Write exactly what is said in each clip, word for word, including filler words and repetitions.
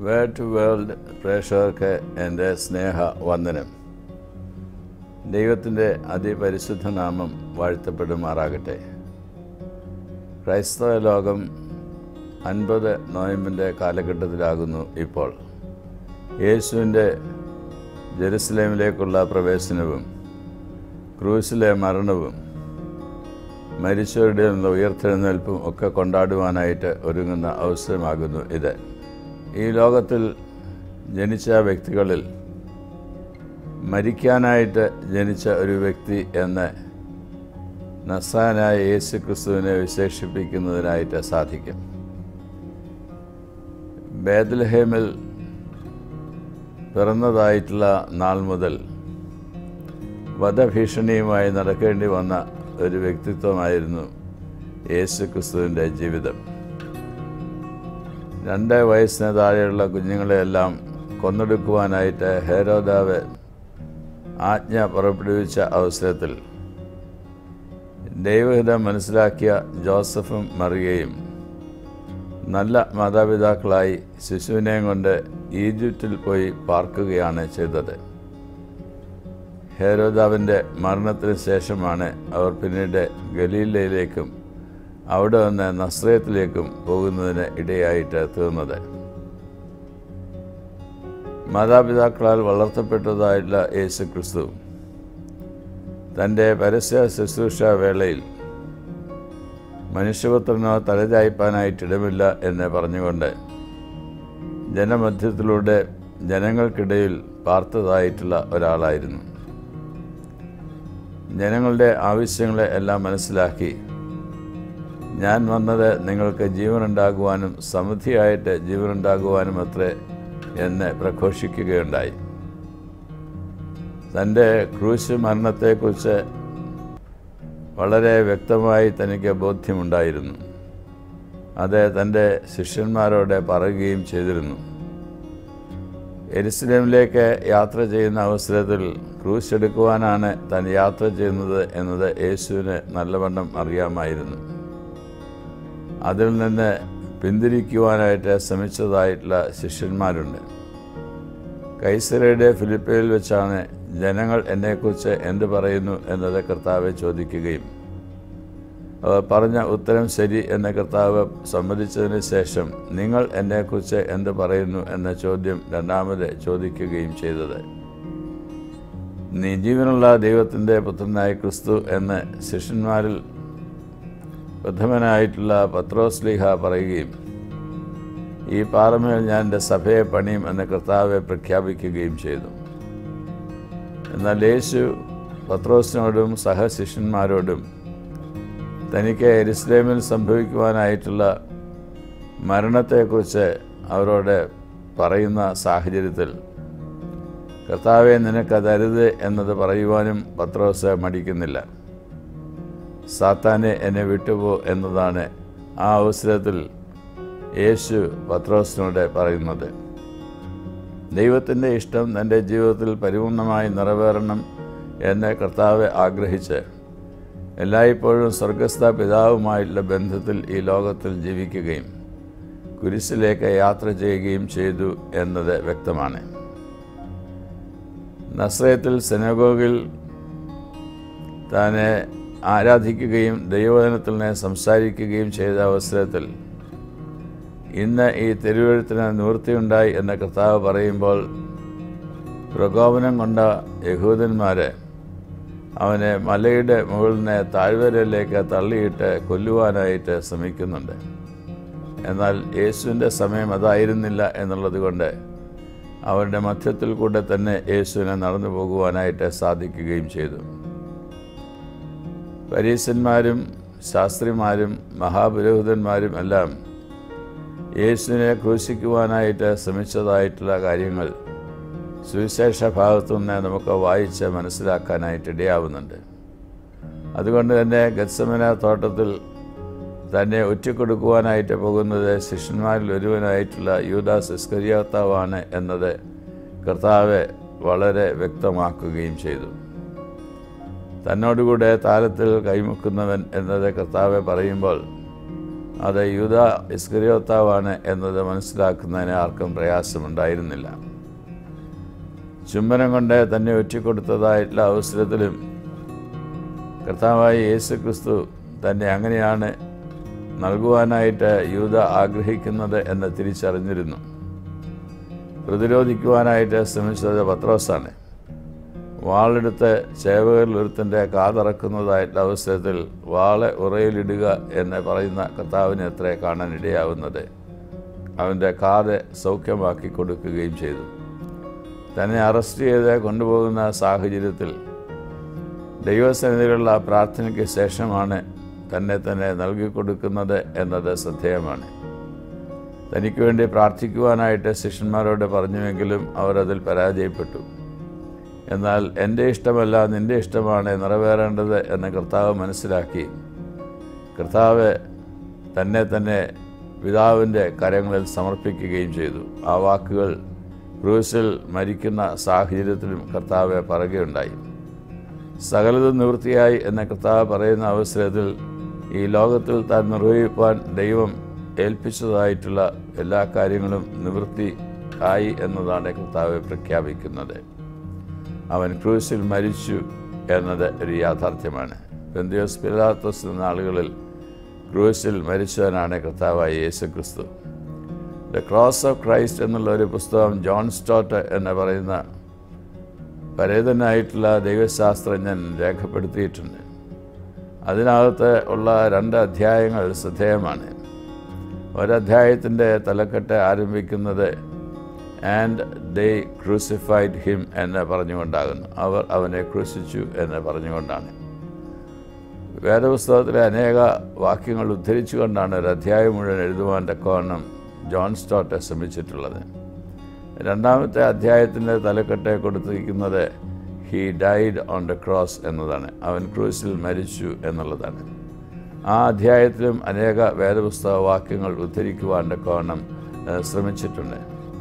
Word world പ്രേക്ഷകർക്ക് എൻ്റെ സ്നേഹ വന്ദനം. ദൈവത്തിൻ്റെ അതിപരിശുദ്ധ നാമം വാഴ്ത്തപ്പെടുമാറാകട്ടെ. ക്രൈസ്തവ ലോകം അൻപത് നോയമ്പിൻ്റെ കാലഘട്ടത്തിലാകുന്നു ഇപ്പോൾ. യേശുവിൻ്റെ ജെറുസലേമിലേക്കുള്ള പ്രവേശനവും ക്രൂസിലെ മരണവും മരിച്ചവരുടെ നിന്നുള്ള ഉയർത്തെഴുന്നേൽപ്പും ഒക്കെ കൊണ്ടാടുവാനായിട്ട് ഒരുങ്ങുന്ന അവസരമാകുന്നു ഇത്. ഈ ലോകത്തിൽ ജനിച്ച വ്യക്തികളിൽ മരിക്കാനായിട്ട് ജനിച്ച ഒരു വ്യക്തി എന്ന് നസ്രായനായ യേശു ക്രിസ്തുവിനെ വിശേഷിപ്പിക്കുന്നതിനായിട്ട് സാധിക്കും. ബേത്ലഹേമിൽ പിറന്നതായിട്ടുള്ള നാൾ മുതൽ വധഭീഷണിയുമായി നടക്കേണ്ടി വന്ന ഒരു വ്യക്തിത്വമായിരുന്നു യേശു ക്രിസ്തുവിൻ്റെ ജീവിതം. രണ്ട് വയസ്സിന് താഴെയുള്ള കുഞ്ഞുങ്ങളെയെല്ലാം കൊന്നൊടുക്കുവാനായിട്ട് ഹെരോദാവ് ആജ്ഞ പുറപ്പെടുവിച്ച അവസരത്തിൽ ദൈവഹിതം മനസ്സിലാക്കിയ ജോസഫും മറിയയും നല്ല മാതാപിതാക്കളായി ശിശുവിനെയും കൊണ്ട് ഈജിപ്തിൽ പോയി പാർക്കുകയാണ് ചെയ്തത്. ഹെരോദാവിൻ്റെ മരണത്തിന് ശേഷമാണ് അവർ പിന്നീട് ഗലീലയിലേക്കും അവിടെ നിന്ന് നസ്രയത്തിലേക്കും പോകുന്നതിന് ഇടയായിട്ട് തീർന്നത്. മാതാപിതാക്കളാൽ വളർത്തപ്പെട്ടതായിട്ടുള്ള യേശു ക്രിസ്തു തൻ്റെ പരസ്യ ശുശ്രൂഷ വേളയിൽ മനുഷ്യപുത്രനോ തലചായ്പാനായിട്ടിടമില്ല എന്ന് പറഞ്ഞുകൊണ്ട് ജനമധ്യത്തിലൂടെ ജനങ്ങൾക്കിടയിൽ പാർത്തതായിട്ടുള്ള ഒരാളായിരുന്നു. ജനങ്ങളുടെ ആവശ്യങ്ങളെ എല്ലാം മനസ്സിലാക്കി ഞാൻ വന്നത് നിങ്ങൾക്ക് ജീവനുണ്ടാകുവാനും സമൃദ്ധിയായിട്ട് ജീവനുണ്ടാകുവാനും അത്രേ എന്ന് പ്രഘോഷിക്കുകയുണ്ടായി. തൻ്റെ ക്രൂശ് മരണത്തെക്കുറിച്ച് വളരെ വ്യക്തമായി തനിക്ക് ബോധ്യമുണ്ടായിരുന്നു. അത് തൻ്റെ ശിഷ്യന്മാരോട് പറയുകയും ചെയ്തിരുന്നു. യെരുശലേമിലേക്ക് യാത്ര ചെയ്യുന്ന അവസരത്തിൽ ക്രൂശ് എടുക്കുവാനാണ് താൻ യാത്ര ചെയ്യുന്നത് എന്നത് യേശുവിന് നല്ലവണ്ണം അറിയാമായിരുന്നു. അതിൽ നിന്ന് പിന്തിരിക്കുവാനായിട്ട് ശ്രമിച്ചതായിട്ടുള്ള ശിഷ്യന്മാരുണ്ട്. കൈസരയുടെ ഫിലിപ്പയിൽ വെച്ചാണ് ജനങ്ങൾ എന്നെക്കുറിച്ച് എന്ത് പറയുന്നു എന്നത് കർത്താവ് ചോദിക്കുകയും അവർ പറഞ്ഞ ഉത്തരം ശരി എന്ന് കർത്താവ് സമ്മതിച്ചതിന് ശേഷം നിങ്ങൾ എന്നെക്കുറിച്ച് എന്ത് പറയുന്നു എന്ന ചോദ്യം രണ്ടാമത് ചോദിക്കുകയും ചെയ്തത്. നീ ജീവനുള്ള ദൈവത്തിൻ്റെ പുത്രനായ ക്രിസ്തു എന്ന് ശിഷ്യന്മാരിൽ പ്രഥമനായിട്ടുള്ള പത്രോസ്ലീഹ പറയുകയും ഈ പാറമേൽ ഞാൻ എൻ്റെ സഭയെ പണിയും എന്ന് കർത്താവെ പ്രഖ്യാപിക്കുകയും ചെയ്തു. എന്നാൽ യേശു പത്രോസിനോടും സഹശിഷ്യന്മാരോടും തനിക്ക് യെരുശലേമിൽ സംഭവിക്കുവാനായിട്ടുള്ള മരണത്തെക്കുറിച്ച് അവരോട് പറയുന്ന സാഹചര്യത്തിൽ കർത്താവെ നിനക്കതരുത് എന്നത് പറയുവാനും പത്രോസ് മടിക്കുന്നില്ല. സാത്താനെ എന്നെ വിട്ടുപോ എന്നതാണ് ആ അവസരത്തിൽ യേശു പത്രോസിനോട് പറയുന്നത്. ദൈവത്തിൻ്റെ ഇഷ്ടം തൻ്റെ ജീവിതത്തിൽ പരിപൂർണമായി നിറവേറണം എന്ന് കർത്താവ് ആഗ്രഹിച്ച് എല്ലായ്പ്പോഴും സ്വർഗസ്ഥ പിതാവുമായിട്ടുള്ള ബന്ധത്തിൽ ഈ ലോകത്തിൽ ജീവിക്കുകയും കുരിശിലേക്ക് യാത്ര ചെയ്യുകയും ചെയ്തു എന്നത് വ്യക്തമാണ്. നസ്രയത്തിൽ സിനഗോഗിൽ താനെ ആരാധിക്കുകയും ദൈവവചനത്തിൽ നിന്ന് സംസാരിക്കുകയും ചെയ്ത അവസരത്തിൽ ഇന്ന് ഈ തിരുവെഴുത്തിന് നിവൃത്തിയുണ്ടായി എന്ന് കർത്താവ് പറയുമ്പോൾ പ്രകോപനം കൊണ്ട യഹൂദന്മാരെ അവനെ മലയുടെ മുകളിൽ നിന്ന് താഴ്വരയിലേക്ക് തള്ളിയിട്ട് കൊല്ലുവാനായിട്ട് ശ്രമിക്കുന്നുണ്ട്. എന്നാൽ യേശുവിൻ്റെ സമയം അതായിരുന്നില്ല എന്നുള്ളത് കൊണ്ട് അവരുടെ മധ്യത്തിൽ കൂടെ തന്നെ യേശുവിനെ നടന്നു പോകുവാനായിട്ട് സാധിക്കുകയും ചെയ്തു. പരീശന്മാരും ശാസ്ത്രിമാരും മഹാപുരോഹിതന്മാരും എല്ലാം യേശുവിനെ ക്രൂശിക്കുവാനായിട്ട് ശ്രമിച്ചതായിട്ടുള്ള കാര്യങ്ങൾ സുവിശേഷ ഭാഗത്തു നിന്ന് നമുക്ക് വായിച്ച് മനസ്സിലാക്കാനായിട്ട് ഇടയാവുന്നുണ്ട്. അതുകൊണ്ട് തന്നെ ഗത്സമന തോട്ടത്തിൽ തന്നെ ഒറ്റിക്കൊടുക്കുവാനായിട്ട് പോകുന്നത് ശിഷ്യന്മാരിൽ ഒരുവനായിട്ടുള്ള യൂദാസ് ഇസ്കരിയോത്താവാണ് എന്നത് കർത്താവ് വളരെ വ്യക്തമാക്കുകയും ചെയ്തു. തന്നോടുകൂടെ താലത്തിൽ കൈമുക്കുന്നവൻ എന്നത് കർത്താവ് പറയുമ്പോൾ അത് യൂദാ ഇസ്കരിയോത്താവാണ് എന്നത് മനസ്സിലാക്കുന്നതിന് ആർക്കും പ്രയാസമുണ്ടായിരുന്നില്ല. ചുംബനം കൊണ്ട് തന്നെ ഒറ്റിക്കൊടുത്തതായിട്ടുള്ള അവസരത്തിലും കർത്താവായ യേശു ക്രിസ്തു തന്നെ അങ്ങനെയാണ് നൽകുവാനായിട്ട് യൂദ ആഗ്രഹിക്കുന്നത് എന്ന് തിരിച്ചറിഞ്ഞിരുന്നു. പ്രതിരോധിക്കുവാനായിട്ട് ശ്രമിച്ചത് പത്രോസാണ്. വാളെടുത്ത് ചേവകരിൽ ഒരുത്തൻ്റെ കാതറക്കുന്നതായിട്ടുള്ള അവസരത്തിൽ വാളെ ഉറയിലിടുക എന്ന് പറയുന്ന കർത്താവിനെ എത്ര കാണാൻ ഇടയാവുന്നത്. അവൻ്റെ കാത് സൗഖ്യമാക്കി കൊടുക്കുകയും ചെയ്തു. തന്നെ അറസ്റ്റ് ചെയ്ത് കൊണ്ടുപോകുന്ന സാഹചര്യത്തിൽ ദൈവസന്നിധിയിലുള്ള പ്രാർത്ഥനയ്ക്ക് ശേഷമാണ് തന്നെ തന്നെ നൽകിക്കൊടുക്കുന്നത് എന്നത് ശ്രദ്ധേയമാണ്. തനിക്ക് വേണ്ടി പ്രാർത്ഥിക്കുവാനായിട്ട് ശിഷ്യന്മാരോട് പറഞ്ഞുവെങ്കിലും അവരതിൽ പരാജയപ്പെട്ടു. എന്നാൽ എൻ്റെ ഇഷ്ടമല്ല നിൻ്റെ ഇഷ്ടമാണ് നിറവേറേണ്ടത് എന്ന് കർത്താവ് മനസ്സിലാക്കി കർത്താവ് തന്നെ തന്നെ പിതാവിൻ്റെ കരങ്ങളിൽ സമർപ്പിക്കുകയും ചെയ്തു. ആ വാക്കുകൾ ക്രൂസിൽ മരിക്കുന്ന സാഹചര്യത്തിലും കർത്താവ് പറയുകയുണ്ടായി. സകലതും നിവൃത്തിയായി എന്ന കർത്താവ് പറയുന്ന അവസരത്തിൽ ഈ ലോകത്തിൽ താൻ നിർവഹിപ്പാൻ ദൈവം ഏൽപ്പിച്ചതായിട്ടുള്ള എല്ലാ കാര്യങ്ങളും നിവൃത്തി ആയി എന്നതാണ് കർത്താവ് പ്രഖ്യാപിക്കുന്നത്. അവൻ ക്രൂസിൽ മരിച്ചു എന്നത് ഒരു യാഥാർത്ഥ്യമാണ്. പെന്തയോസ് പിലാത്തോസ് നാളുകളിൽ ക്രൂസിൽ മരിച്ചവനാണ് കർത്താവായ യേശു ക്രിസ്തു. ദ ക്രോസ് ഓഫ് ക്രൈസ്റ്റ് എന്നുള്ള ഒരു പുസ്തകം ജോൺ സ്റ്റോട്ട് എന്ന് പറയുന്ന പരേതനായിട്ടുള്ള ദൈവശാസ്ത്രജ്ഞൻ രേഖപ്പെടുത്തിയിട്ടുണ്ട്. അതിനകത്ത് ഉള്ള രണ്ട് അധ്യായങ്ങൾ ശ്രദ്ധേയമാണ്. ഒരധ്യായത്തിൻ്റെ തലക്കെട്ട് ആരംഭിക്കുന്നത് ആൻഡ് ദേ ക്രൂസിഫൈഡ് ഹിം എന്ന് പറഞ്ഞുകൊണ്ടാകുന്നു. അവർ അവനെ ക്രൂശിച്ചു എന്ന് പറഞ്ഞുകൊണ്ടാണ്. വേദപുസ്തകത്തിലെ അനേക വാക്യങ്ങൾ ഉദ്ധരിച്ചുകൊണ്ടാണ് ഒരു അധ്യായം മുഴുവൻ എഴുതുവാൻ തക്കവണ്ണം ജോൺ സ്റ്റോട്ട് ശ്രമിച്ചിട്ടുള്ളത്. രണ്ടാമത്തെ അധ്യായത്തിൻ്റെ തലക്കെട്ട് കൊടുത്തിരിക്കുന്നത് he died on the cross എന്നതാണ്. അവൻ ക്രൂസിൽ മരിച്ചു എന്നുള്ളതാണ്. ആ അധ്യായത്തിലും അനേക വേദപുസ്തക വാക്യങ്ങൾ ഉദ്ധരിക്കുവാൻ തക്കവണ്ണം ശ്രമിച്ചിട്ടുണ്ട്.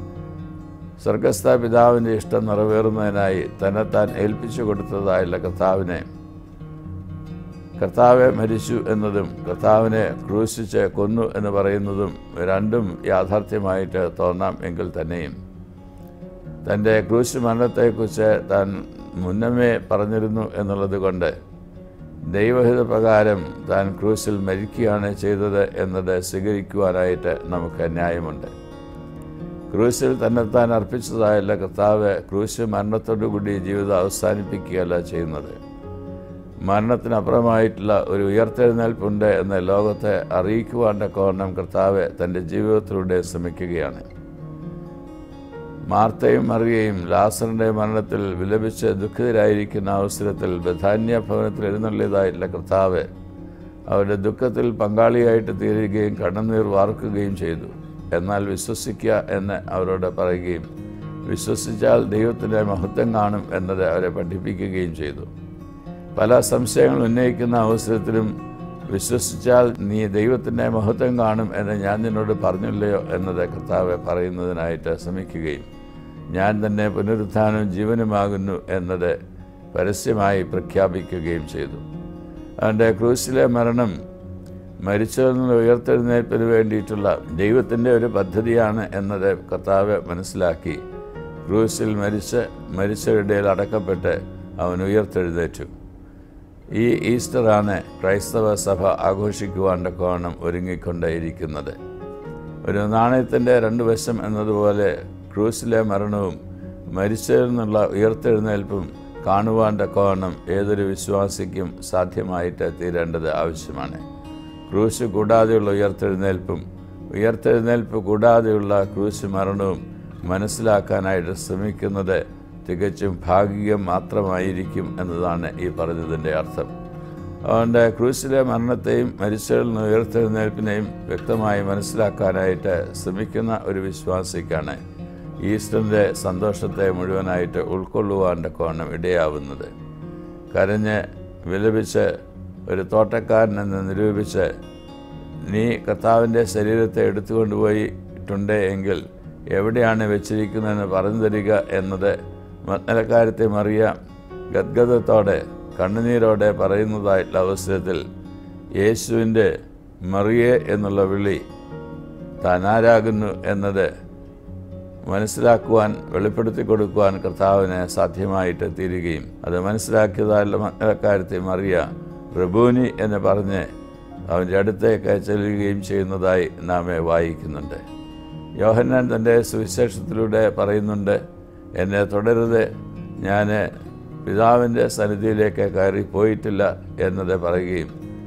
സ്വർഗസ്ഥ പിതാവിൻ്റെ ഇഷ്ടം നിറവേറുന്നതിനായി തന്നെത്താൻ ഏൽപ്പിച്ചു കൊടുത്തതായുള്ള കർത്താവിനെ കർത്താവെ മരിച്ചു എന്നതും കർത്താവിനെ ക്രൂശിച്ച് കൊന്നു എന്ന് പറയുന്നതും രണ്ടും യാഥാർത്ഥ്യമായിട്ട് തോന്നാം എങ്കിൽ തന്നെയും തൻ്റെ ക്രൂശ് മരണത്തെക്കുറിച്ച് താൻ മുന്നമേ പറഞ്ഞിരുന്നു എന്നുള്ളത് കൊണ്ട് ദൈവഹിത പ്രകാരം താൻ ക്രൂസിൽ മരിക്കുകയാണ് ചെയ്തത് എന്നത് സ്വീകരിക്കുവാനായിട്ട് നമുക്ക് ന്യായമുണ്ട്. ക്രൂസിൽ തന്നെത്താൻ അർപ്പിച്ചതായുള്ള കർത്താവ് ക്രൂശ് മരണത്തോടുകൂടി ജീവിതം അവസാനിപ്പിക്കുകയല്ല ചെയ്യുന്നത്. മരണത്തിനപ്പുറമായിട്ടുള്ള ഒരു ഉയർത്തെഴുന്നേൽപ്പുണ്ട് എന്ന് ലോകത്തെ അറിയിക്കുവാൻ തക്കവണ്ണം കർത്താവ് തൻ്റെ ജീവിതത്തിലൂടെ ശ്രമിക്കുകയാണ്. മാർത്തയും മറിയയും ലാസറിൻ്റെ മരണത്തിൽ വിലപിച്ച് ദുഃഖിതരായിരിക്കുന്ന അവസരത്തിൽ ബഥാന്യ ഭവനത്തിൽ എഴുന്നള്ളിയതായിട്ടുള്ള കർത്താവ് അവരുടെ ദുഃഖത്തിൽ പങ്കാളിയായിട്ട് തീരുകയും കണ്ണുനീർ വാർക്കുകയും ചെയ്തു. എന്നാൽ വിശ്വസിക്കുക എന്ന് അവരോട് പറയുകയും വിശ്വസിച്ചാൽ ദൈവത്തിൻ്റെ മഹത്വം കാണും എന്നത് അവരെ പഠിപ്പിക്കുകയും ചെയ്തു. പല സംശയങ്ങൾ ഉന്നയിക്കുന്ന അവസരത്തിലും വിശ്വസിച്ചാൽ നീ ദൈവത്തിൻ്റെ മഹത്വം കാണും എന്ന് ഞാൻ നിന്നോട് പറഞ്ഞില്ലയോ എന്നത് കർത്താവ് പറയുന്നതിനായിട്ട് ശ്രമിക്കുകയും ഞാൻ തന്നെ പുനരുത്ഥാനവും ജീവനുമാകുന്നു എന്നത് പരസ്യമായി പ്രഖ്യാപിക്കുകയും ചെയ്തു. അവൻ്റെ ക്രൂസിലെ മരണം മരിച്ചതിൽ നിന്ന് ഉയർത്തെഴുന്നേൽപ്പിന് വേണ്ടിയിട്ടുള്ള ദൈവത്തിൻ്റെ ഒരു പദ്ധതിയാണ് എന്നത് കർത്താവ് മനസ്സിലാക്കി ക്രൂസിൽ മരിച്ച് മരിച്ചവരുടെയിൽ അടക്കപ്പെട്ട് അവൻ ഉയർത്തെഴുന്നേറ്റു. ഈ ഈസ്റ്ററാണ് ക്രൈസ്തവ സഭ ആഘോഷിക്കുവാൻ തക്കവണ്ണം ഒരുങ്ങിക്കൊണ്ടേയിരിക്കുന്നത്. ഒരു നാണയത്തിൻ്റെ രണ്ട് വശം എന്നതുപോലെ ക്രൂസിലെ മരണവും മരിച്ചതിൽ നിന്നുള്ള ഉയർത്തെഴുന്നേൽപ്പും കാണുവാൻ തക്കവണ്ണം ഏതൊരു വിശ്വാസിക്കും സാധ്യമായിട്ട് തീരേണ്ടത് ആവശ്യമാണ്. ക്രൂശ് കൂടാതെയുള്ള ഉയർത്തെഴുന്നേൽപ്പും ഉയർത്തെഴുന്നേൽപ്പ് കൂടാതെയുള്ള ക്രൂശ് മരണവും മനസ്സിലാക്കാനായിട്ട് ശ്രമിക്കുന്നത് തികച്ചും ഭാഗികം മാത്രമായിരിക്കും എന്നതാണ് ഈ പറഞ്ഞതിൻ്റെ അർത്ഥം. അതുകൊണ്ട് ക്രൂശിലെ മരണത്തെയും മരിച്ചതിൽ നിന്ന് ഉയർത്തെഴുന്നേൽപ്പിനെയും വ്യക്തമായി മനസ്സിലാക്കാനായിട്ട് ശ്രമിക്കുന്ന ഒരു വിശ്വാസിക്കാണ് ഈസ്റ്ററിൻ്റെ സന്തോഷത്തെ മുഴുവനായിട്ട് ഉൾക്കൊള്ളുവാൻ തക്കവണ്ണം ഇടയാവുന്നത്. കരഞ്ഞ് വിലപിച്ച് ഒരു തോട്ടക്കാരനെന്ന് നിരൂപിച്ച് നീ കർത്താവിൻ്റെ ശരീരത്തെ എടുത്തുകൊണ്ടുപോയിട്ടുണ്ട് എങ്കിൽ എവിടെയാണ് വെച്ചിരിക്കുന്നതെന്ന് പറഞ്ഞു തരിക എന്നത് മഗ്നലക്കാരത്തെ മറിയ ഗദ്ഗതത്തോടെ കണ്ണുനീരോടെ പറയുന്നതായിട്ടുള്ള അവസരത്തിൽ യേശുവിൻ്റെ മറിയേ എന്നുള്ള വിളി താൻ ആരാകുന്നു എന്നത് മനസ്സിലാക്കുവാൻ, വെളിപ്പെടുത്തി കൊടുക്കുവാൻ കർത്താവിന് സാധ്യമായിട്ട് തീരുകയും അത് മനസ്സിലാക്കിയതായുള്ള കാര്യത്തിൽ മറിയ റബൂനി എന്ന് പറഞ്ഞ് അവൻ്റെ അടുത്തേക്ക് ചെല്ലുകയും ചെയ്യുന്നതായി നാം വായിക്കുന്നുണ്ട്. യോഹന്നാൻ തൻ്റെ സുവിശേഷത്തിലൂടെ പറയുന്നുണ്ട്, എന്നെ തുടരുത്, ഞാൻ പിതാവിൻ്റെ സന്നിധിയിലേക്ക് കയറി പോയിട്ടില്ല എന്നത് പറയുകയും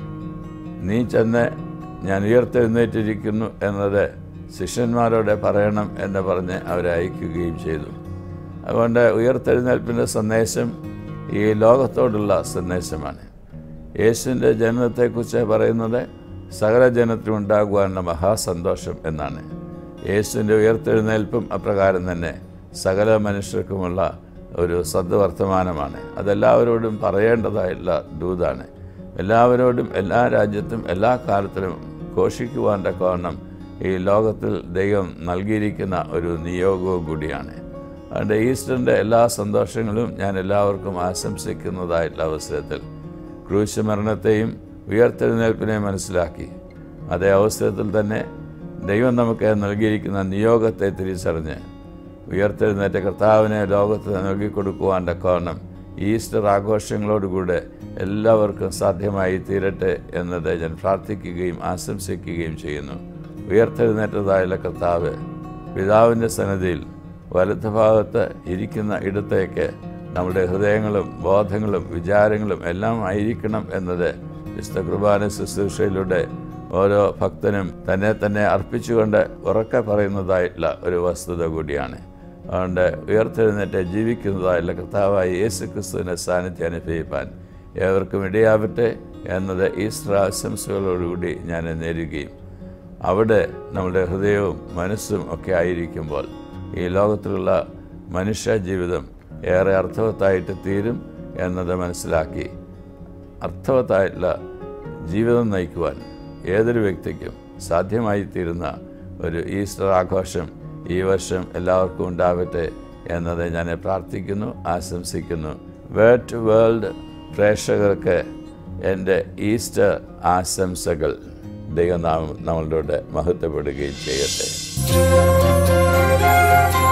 നീ ചെന്ന് ഞാൻ ഉയർത്തെഴുന്നേറ്റിരിക്കുന്നു എന്നത് ശിഷ്യന്മാരോട് പറയണം എന്ന് പറഞ്ഞ് അവരെ അയക്കുകയും ചെയ്തു. അതുകൊണ്ട് ഉയർത്തെഴുന്നേൽപ്പിൻ്റെ സന്ദേശം ഈ ലോകത്തോടുള്ള സന്ദേശമാണ്. യേശുവിൻ്റെ ജനനത്തെക്കുറിച്ച് പറയുന്നത് സകല ജനത്തിനും ഉണ്ടാകുവാനുള്ള മഹാസന്തോഷം എന്നാണ്. യേശുവിൻ്റെ ഉയർത്തെഴുന്നേൽപ്പും അപ്രകാരം തന്നെ സകല മനുഷ്യർക്കുമുള്ള ഒരു സദ്വർത്തമാനമാണ്. അതെല്ലാവരോടും പറയേണ്ടതായുള്ള ദൂതാണ്. എല്ലാവരോടും എല്ലാ രാജ്യത്തും എല്ലാ കാലത്തിലും ഘോഷിക്കുവാൻ തക്കവണ്ണം ഈ ലോകത്തിൽ ദൈവം നൽകിയിരിക്കുന്ന ഒരു നിയോഗവും കൂടിയാണ്. അതുകൊണ്ട് ഈസ്റ്ററിൻ്റെ എല്ലാ സന്തോഷങ്ങളും ഞാൻ എല്ലാവർക്കും ആശംസിക്കുന്നതായിട്ടുള്ള അവസരത്തിൽ ക്രൂശ് മരണത്തെയും ഉയർത്തെഴുന്നേൽപ്പിനെയും മനസ്സിലാക്കി അതേ അവസരത്തിൽ തന്നെ ദൈവം നമുക്ക് നൽകിയിരിക്കുന്ന നിയോഗത്തെ തിരിച്ചറിഞ്ഞ് ഉയർത്തെഴുന്നേറ്റ കർത്താവിനെ ലോകത്ത് നൽകിക്കൊടുക്കുവാൻ തക്കവണ്ണം ഈസ്റ്റർ ആഘോഷങ്ങളോടുകൂടെ എല്ലാവർക്കും സാധ്യമായി തീരട്ടെ എന്നത് ഞാൻ പ്രാർത്ഥിക്കുകയും ആശംസിക്കുകയും ചെയ്യുന്നു. ഉയർത്തെഴുന്നേറ്റതായുള്ള കർത്താവ് പിതാവിൻ്റെ സന്നിധിയിൽ വലതുഭാഗത്ത് ഇരിക്കുന്ന ഇടത്തേക്ക് നമ്മുടെ ഹൃദയങ്ങളും ബോധങ്ങളും വിചാരങ്ങളും എല്ലാം ആയിരിക്കണം എന്നത് വിശുദ്ധ കുർബാന ശുശ്രൂഷയിലൂടെ ഓരോ ഭക്തനും തന്നെ തന്നെ അർപ്പിച്ചുകൊണ്ട് ഉറക്കെ പറയുന്നതായിട്ടുള്ള ഒരു വസ്തുത കൂടിയാണ്. അതുകൊണ്ട് ഉയർത്തെഴുന്നേറ്റ് ജീവിക്കുന്നതായുള്ള കർത്താവായ യേശു ക്രിസ്തുവിൻ്റെ സാന്നിധ്യം അനുഭവിപ്പാൻ ഏവർക്കും ഇടയാവട്ടെ എന്നത് ഈസ്റ്റർ ആശംസകളോടുകൂടി ഞാൻ നേരുകയും അവിടെ നമ്മുടെ ഹൃദയവും മനസ്സും ഒക്കെ ആയിരിക്കുമ്പോൾ ഈ ലോകത്തിലുള്ള മനുഷ്യ ജീവിതം ഏറെ അർത്ഥവത്തായിട്ട് തീരും എന്നത് മനസ്സിലാക്കി അർത്ഥവത്തായിട്ടുള്ള ജീവിതം നയിക്കുവാൻ ഏതൊരു വ്യക്തിക്കും സാധ്യമായി തീരുന്ന ഒരു ഈസ്റ്റർ ആഘോഷം ഈ വർഷം എല്ലാവർക്കും ഉണ്ടാവട്ടെ എന്നത് ഞാൻ പ്രാർത്ഥിക്കുന്നു, ആശംസിക്കുന്നു. വേർഡ് വേൾഡ് പ്രേക്ഷകർക്ക് എൻ്റെ ഈസ്റ്റർ ആശംസകൾ. ദൈവനാമം നമ്മളുടെ മഹത്വപ്പെടുകയും ചെയ്യട്ടെ.